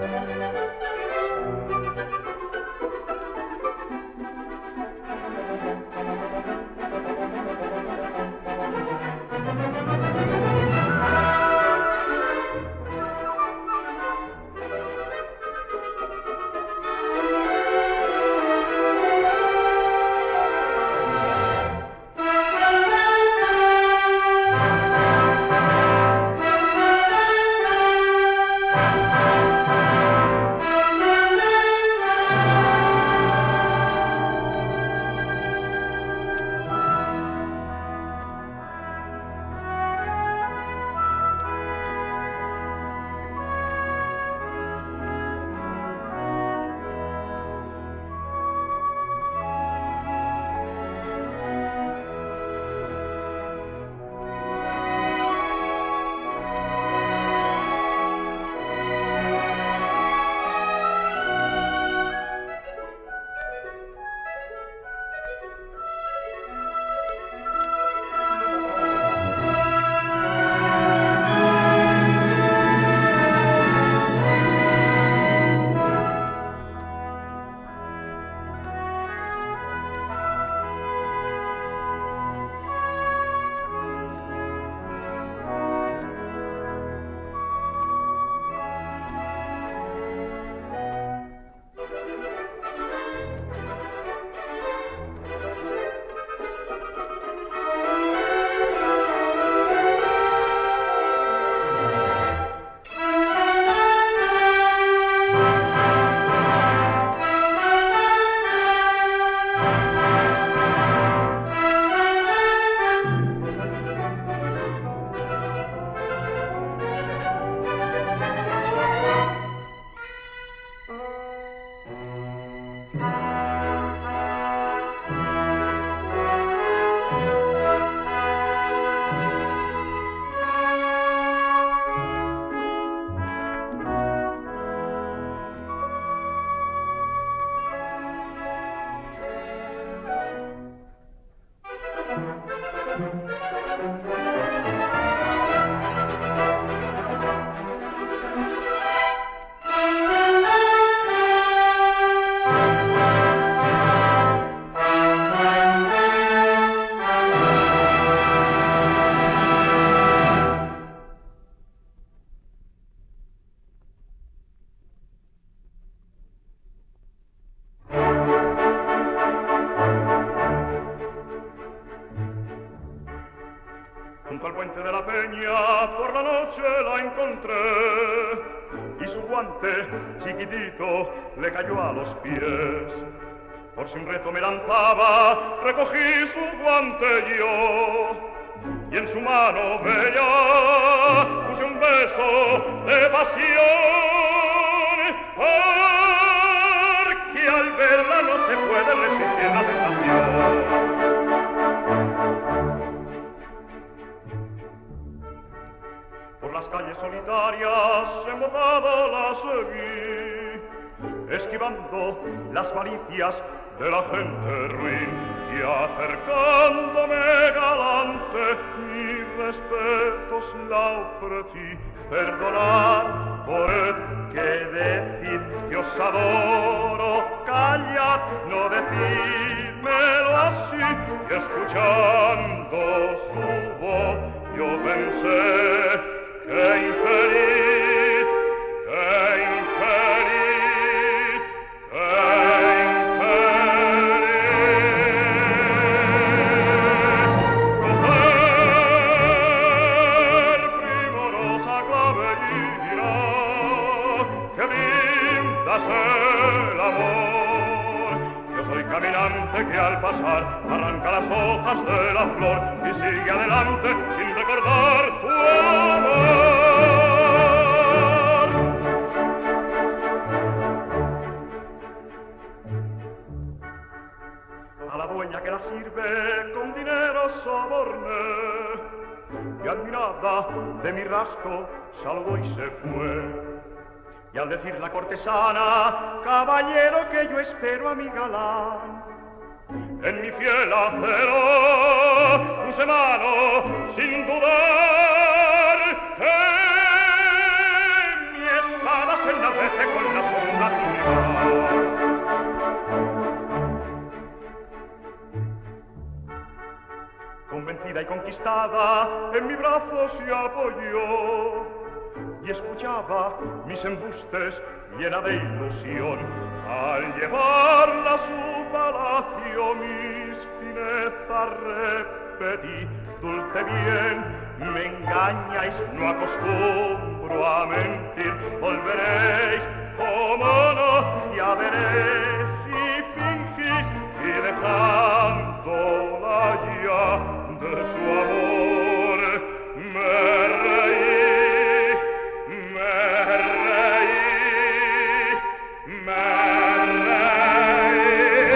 Junto al puente de la peña por la noche la encontré y su guante chiquitito le cayó a los pies. Por si un reto me lanzaba, recogí su guante yo y en su mano bella puse un beso de pasión, porque al verla no se puede resistir la tentación. Por las calles solitarias embozada la seguí, esquivando las malicias de la gente ruin y acercándome galante mis respetos la ofrecí. Perdonad por el que decir que os adoro, callad, no decídmelo así. Y escuchando su voz yo pensé: ¡qué infeliz, qué infeliz, qué infeliz! Mujer primorosa clavelina, ¡qué linda es el amor! Yo soy caminante que al pasar arranca las hojas de la flor y sigue adelante sin recordar tu amor. A la dueña que la sirve con dinero soborné y admirada de mi rastro saludó y se fue. Y al decir la cortesana: caballero, que yo espero a mi galán, en mi fiel acero puse mano sin dudar que mi espada se enardece con la sombra tuya. Convencida y conquistada, en mi brazo se apoyó y escuchaba mis embustes llena de ilusión. Al llevarla a su palacio mis finezas repetí. Dulce bien, me engañáis, no acostumbro a mentir. Volveréis, como no, ya veréis si fingís y dejándola ya de su amor me reí, me reí, me reí.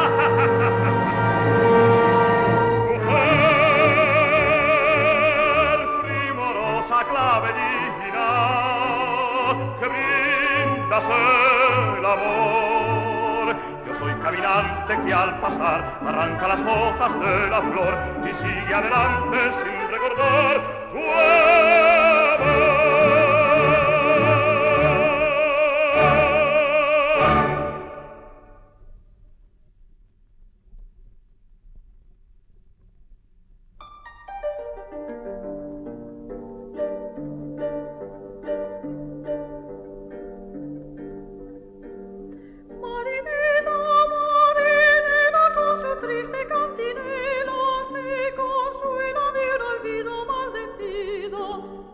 Mujer primorosa clavellina que brindas el amor. Yo soy caminante que al pasar arranca las hojas de la flor y sigue adelante sin recordar tu amor. Se consuela de un olvido maldecido.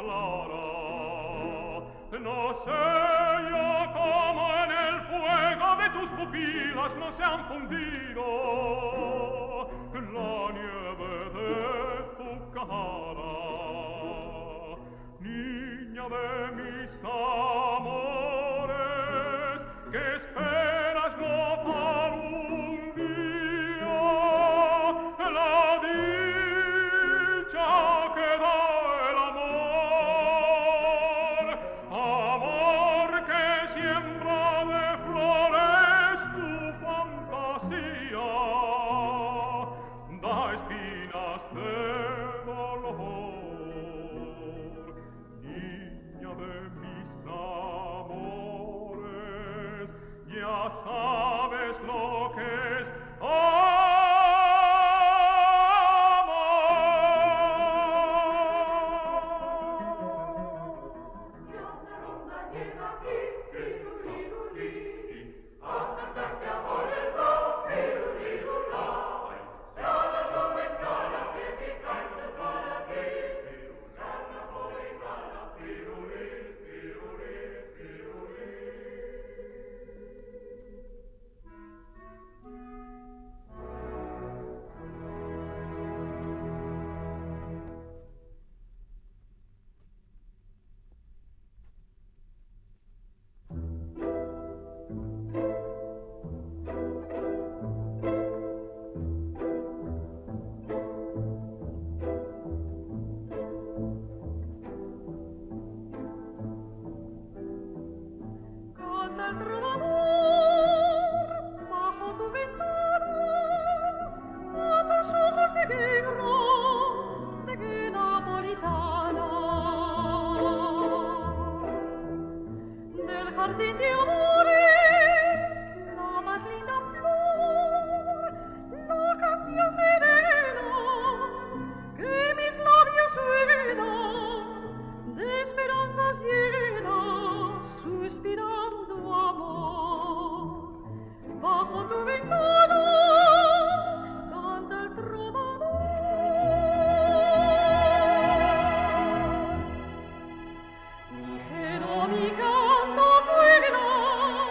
clara. No sé yo cómo en el fuego de tus pupilas no se han fundido la nieve de tu cara. Niña de mis amores, que esperas notar un día la dicha que da el amor, amor que siembra de flores tu fantasía, da espinas de dolor. Niña de mis amores, ya sabes lo que es Mi canto vuela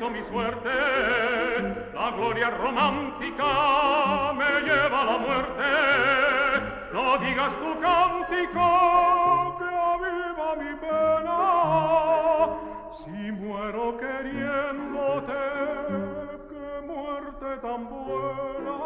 pienso mi suerte, la gloria romántica me lleva a la muerte. No digas tu cántico que aviva mi pena, si muero queriéndote, qué muerte tan buena.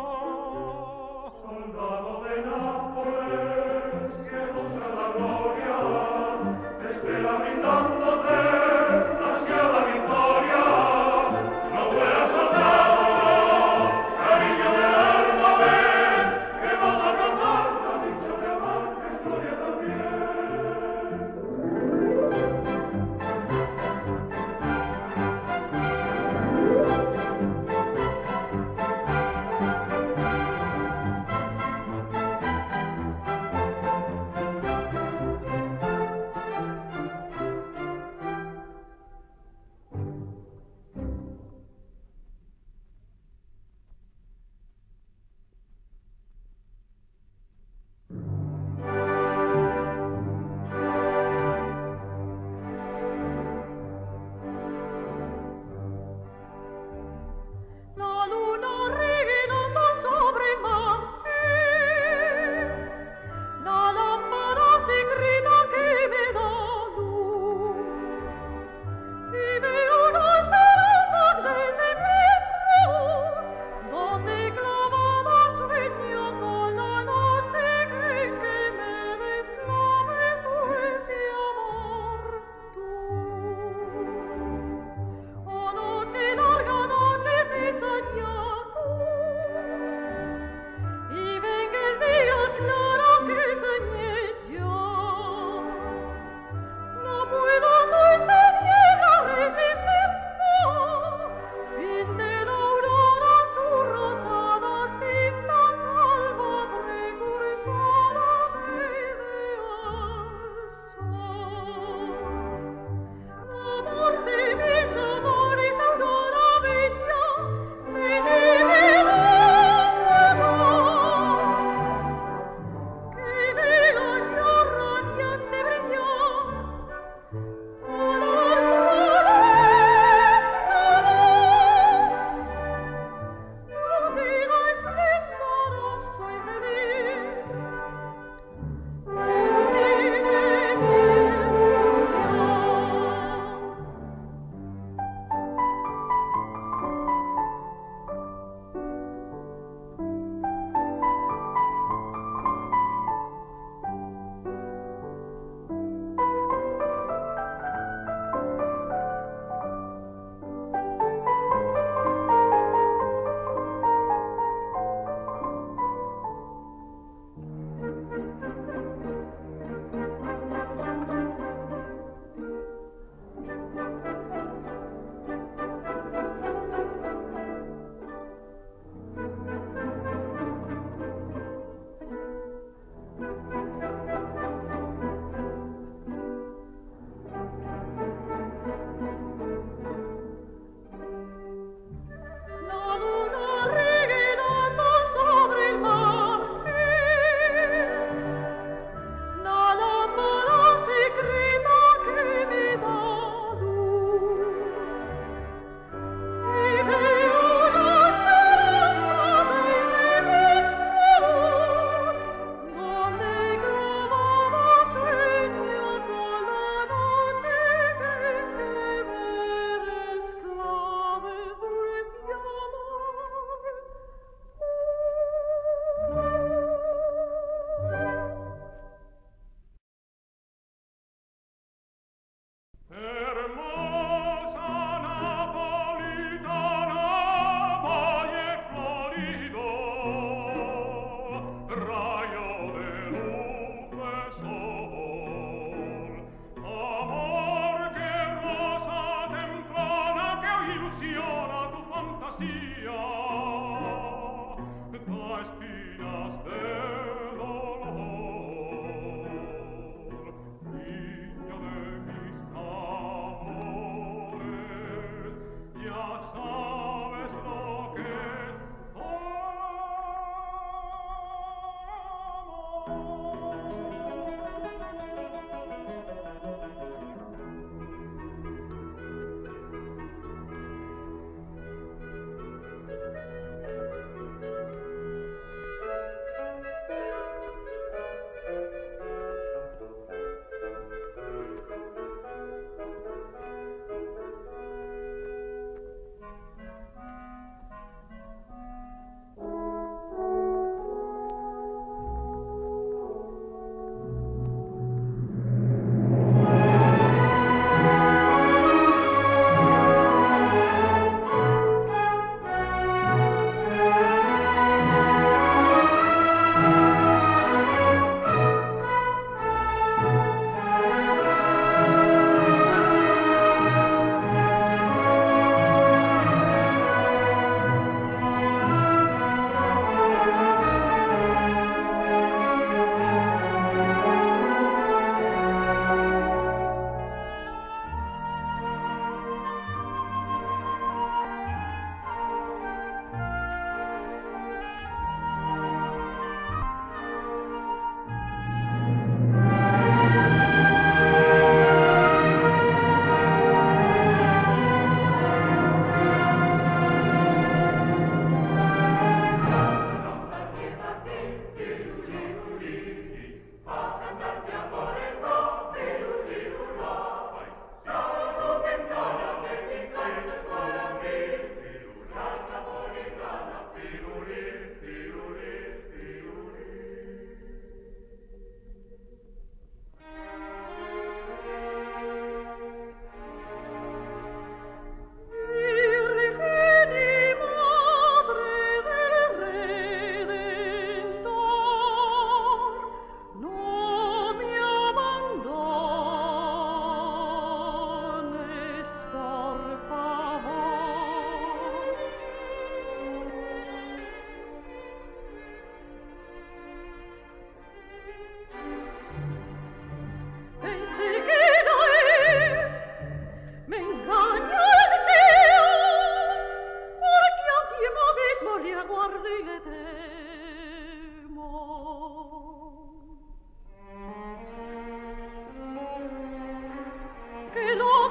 Soldado de Nápoles, cielo sea la gloria, te espera brindándote la ansiada victoria. No vuelas, soldado, cariño del alma, ven, que vas a cantar la dicha de amar, que es gloria también.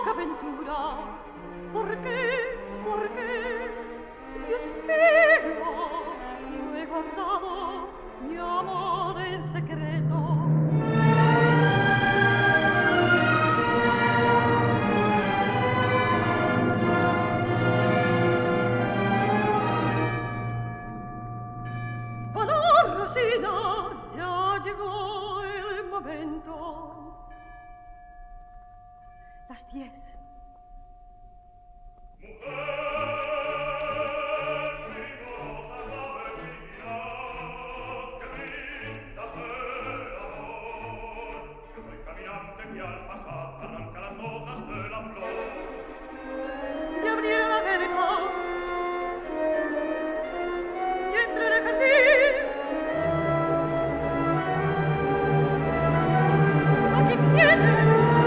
loca aventura. ¿Por qué? ¿Por qué? Dios mío, no he guardado mi amor en secreto. Valor, Rosina, ya llegó el momento. Las 10. Ya abrieron la verja y entré en el jardín. Aquí viene.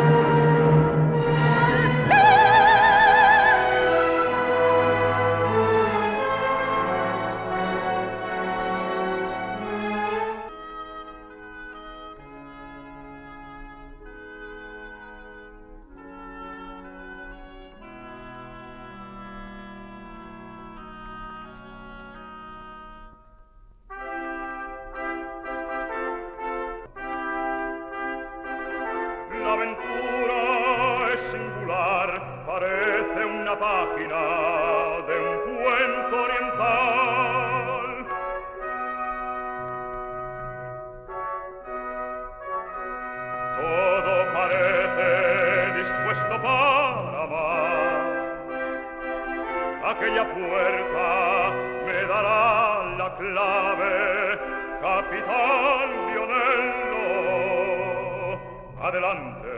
La aventura es singular, parece una página de un cuento oriental. Todo parece dispuesto para amar. Aquella puerta me dará la clave, Capitán Lionello. Adelante.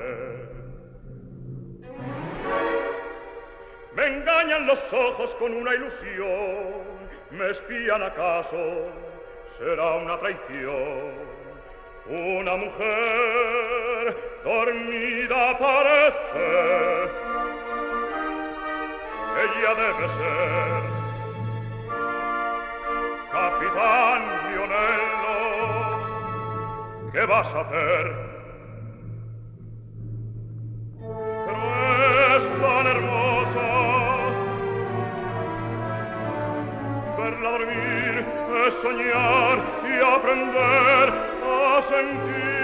Me engañan los ojos con una ilusión, me espían acaso, será una traición. Una mujer dormida parece, ella debe ser Capitán Lionello. ¿Qué vas a hacer? Tan hermosa, verla dormir es soñar y aprender a sentir.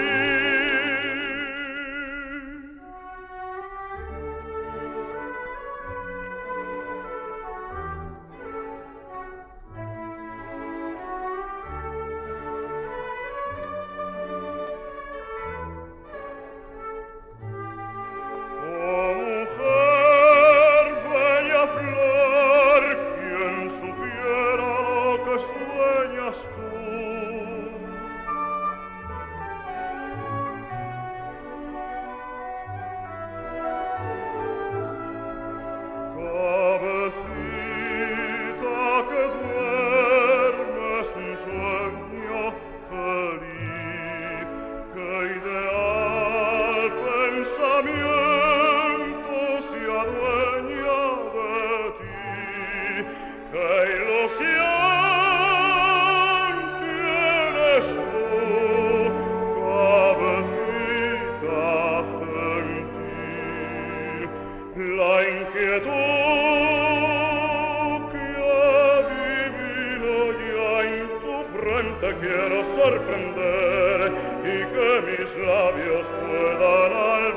Quiero sorprender y que mis labios puedan al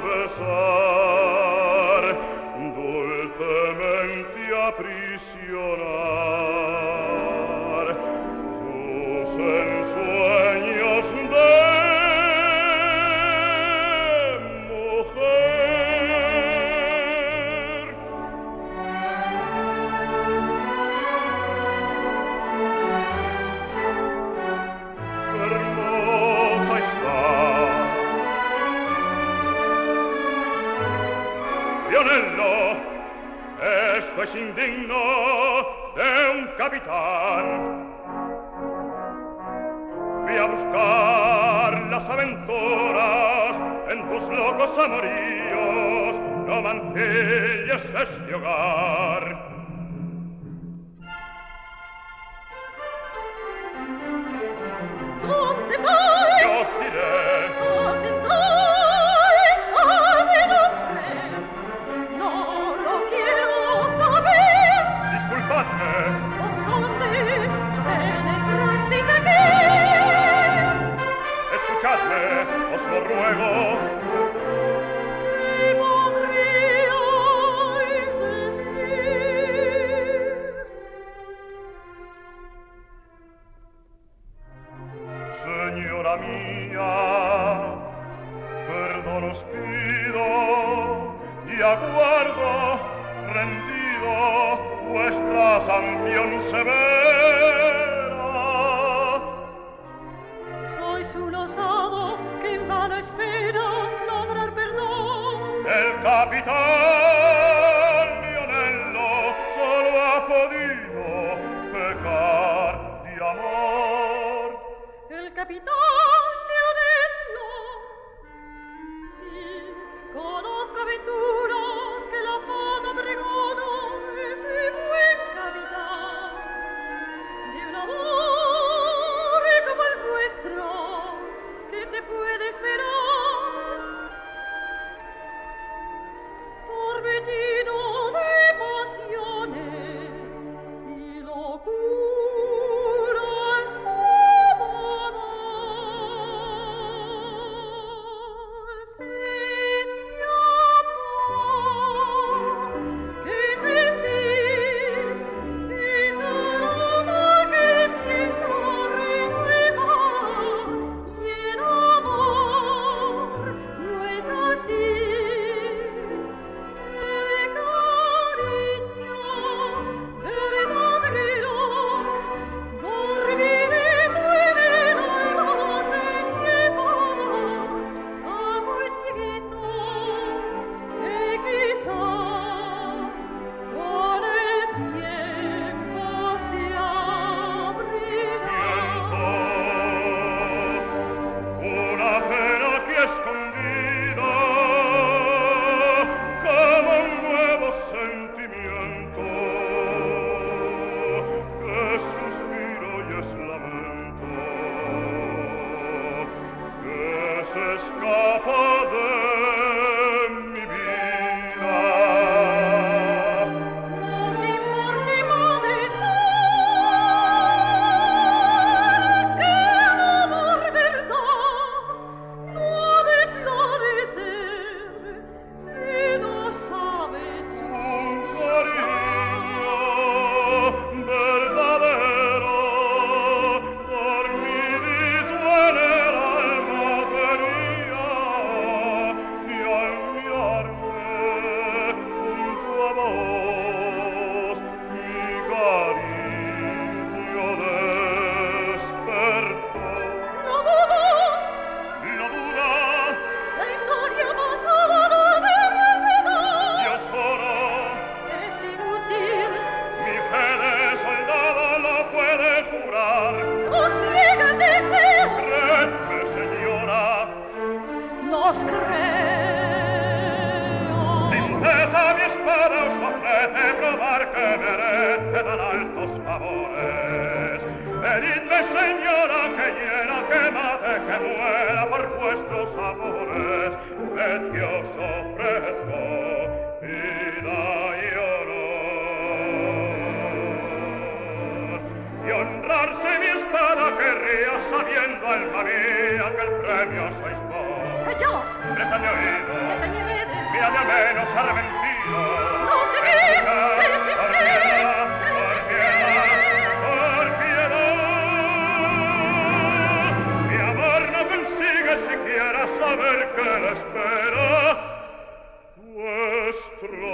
besar dulcemente aprisionar tus ensueños de esto es indigno de un capitán. Voy a buscar las aventuras en tus locos amoríos, no mancilles este hogar. ¿Dónde vais? Yo os diré. ¿Dónde vais? ¡Ave nombre! aguardo rendido vuestra sanción severa. Sois un osado que en vano espera lograr perdón. El capitán Lionello solo ha podido pecar de amor. El capitán Lionello, sí, conozco aventuras que la fama pregona, ese buen capitán, de un amor como el vuestro, que se puede esperar. Torbellino de pasiones y locuras todas. Si ¿qué sentís? Es aroma que tienta renueva y el amor no es así. Una pena aquí escondida, como un nuevo sentimiento, que es suspiro y es lamento, que se escapa de mi vida. Nos importima de que el amor verdad no ha de florecer si no sabes Un cariño verdadero por mi duele el alma tenía, y al mirarme junto a vos mi cariño despertó. no dudo No duda, la historia pasada no devolverá. Dios juro, Es inútil, mi fe de soldado lo puede jurar. nos ciega el deseo, Créeme, señora, nos creo. princesa, mi espada os ofrece probar que merece tan altos favores. Pedidme, señora, que hiera, que mate, que muera por vuestros amores. Ved que os ofrezco vida y honor. Y honrarse mi espada querría, sabiendo, alma mía, que el premio sois vos. Callaos, Prestadme oído, estañeredes, mírame al menos arrepentido. no seguid, resisted, Por piedad, por piedad. Mi amor no consigue siquiera saber que le espera vuestro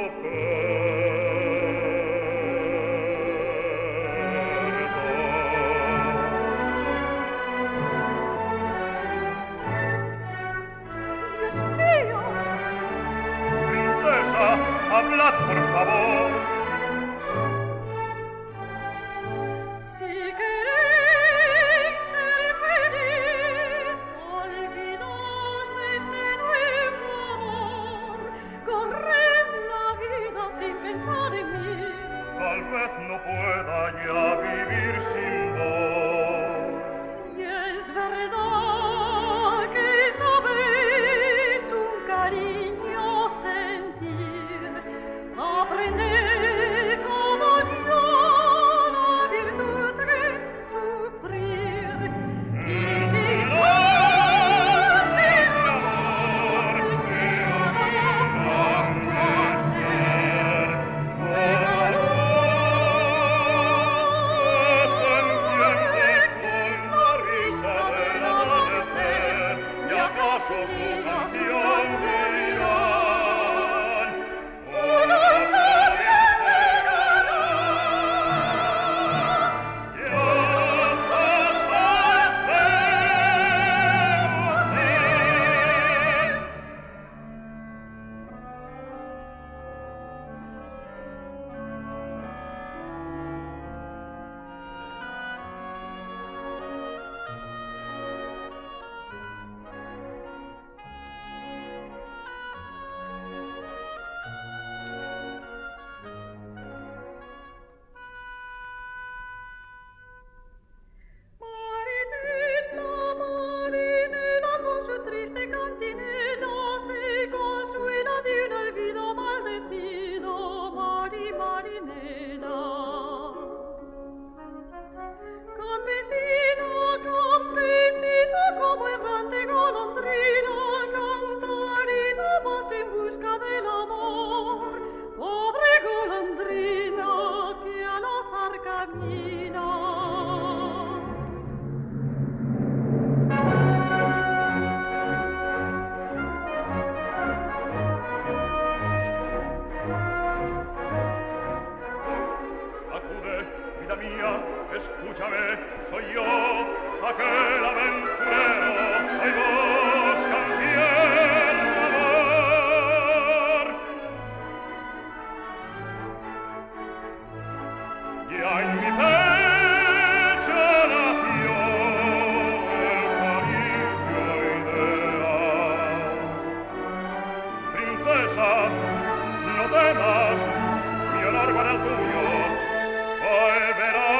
Dios mío, princesa, hablad por favor. si queréis ser feliz, olvidaos de este nuevo amor, corred la vida sin pensar en mí. Tal vez no pueda ya vivir sin vos. Si es verdad que sabéis un cariño sentir, aprended como yo la virtud de sufrir. Y si vos de amor que no ser, Sentir busca del amor, pobre golondrina que al azar camina. Escúchame, soy yo, aquel aventurero, hoy buscan fiel amor. Ya en mi pecho nació el cariño ideal. Princesa, no temas, mi honor para el tuyo, hoy verás.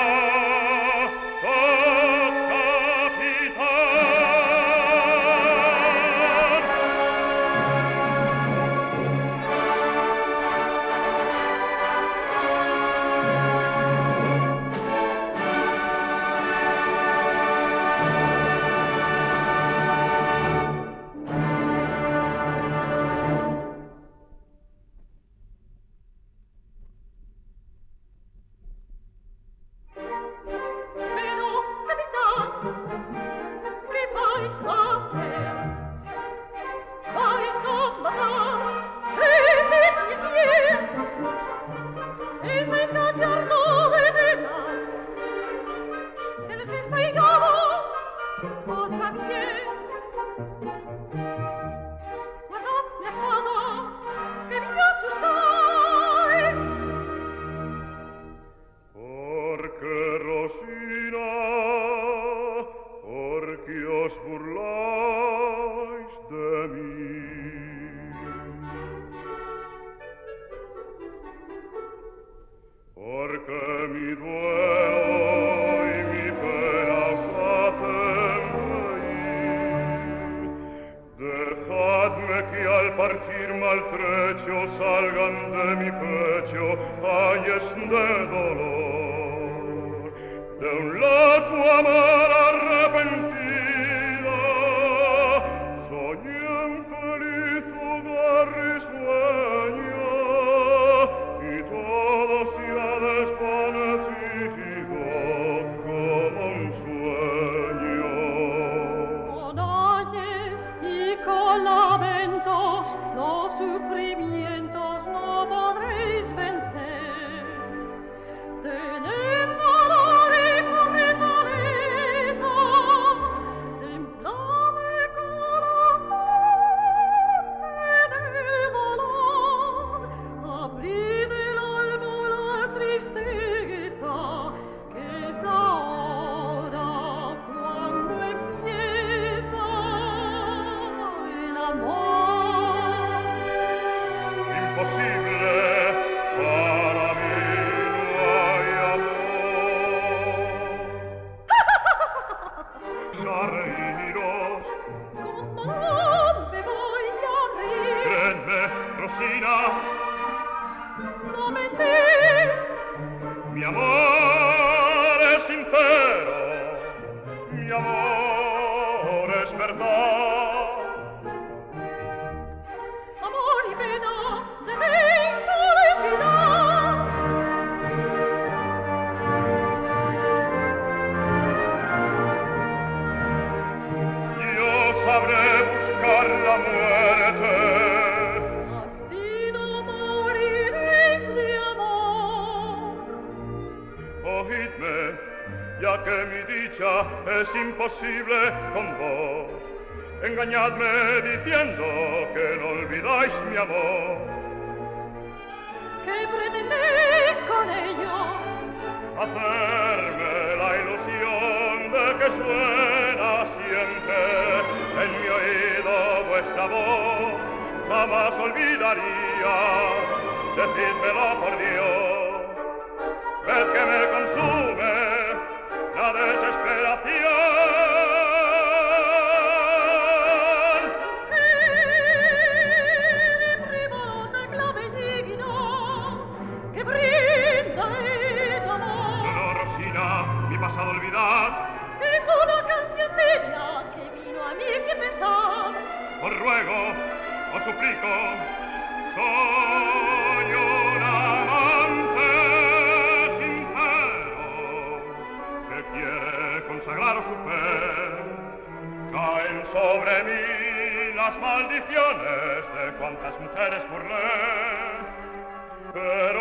Ya que mi dicha es imposible con vos, engañadme diciendo que no olvidáis mi amor. ¿Qué pretendéis con ello? Hacerme la ilusión de que suena siempre en mi oído vuestra voz. Jamás olvidaría, decídmelo por Dios. Ved que me consume la desesperación. Que brinda el amor. No, no, Rosina, mi pasado olvidad. Es una canción bella que vino a mí sin pensar. Os ruego, os suplico, las maldiciones de cuantas mujeres burlé. Pero